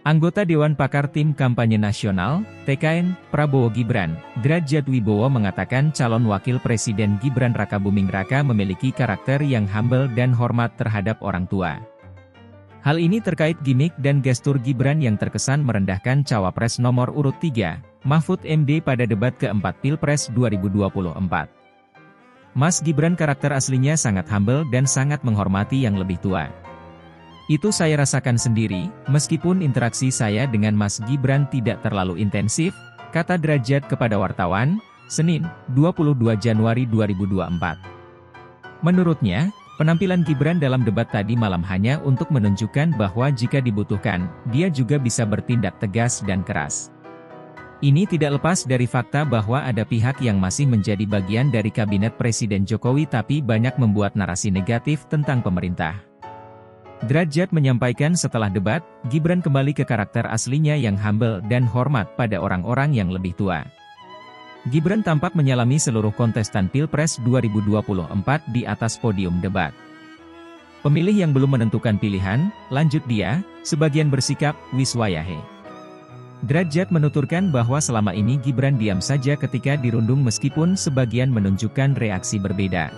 Anggota Dewan Pakar Tim Kampanye Nasional, TKN, Prabowo Gibran, Derajat Wibowo mengatakan calon wakil presiden Gibran Rakabuming Raka memiliki karakter yang humble dan hormat terhadap orang tua. Hal ini terkait gimmick dan gestur Gibran yang terkesan merendahkan cawapres nomor urut 3, Mahfud MD pada debat keempat Pilpres 2024. Mas Gibran karakter aslinya sangat humble dan sangat menghormati yang lebih tua. Itu saya rasakan sendiri, meskipun interaksi saya dengan Mas Gibran tidak terlalu intensif, kata Derajat kepada wartawan, Senin, 22 Januari 2024. Menurutnya, penampilan Gibran dalam debat tadi malam hanya untuk menunjukkan bahwa jika dibutuhkan, dia juga bisa bertindak tegas dan keras. Ini tidak lepas dari fakta bahwa ada pihak yang masih menjadi bagian dari kabinet Presiden Jokowi tapi banyak membuat narasi negatif tentang pemerintah. Derajat menyampaikan setelah debat, Gibran kembali ke karakter aslinya yang humble dan hormat pada orang-orang yang lebih tua. Gibran tampak menyalami seluruh kontestan Pilpres 2024 di atas podium debat. Pemilih yang belum menentukan pilihan, lanjut dia, sebagian bersikap, wiswayahe. Derajat menuturkan bahwa selama ini Gibran diam saja ketika dirundung meskipun sebagian menunjukkan reaksi berbeda.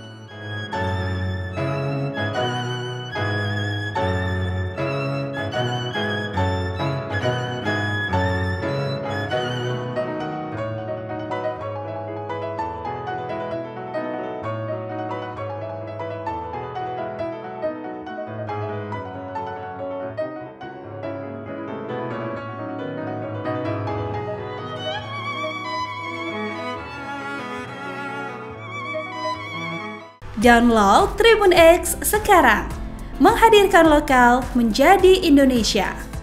Download Tribun X sekarang, menghadirkan lokal menjadi Indonesia.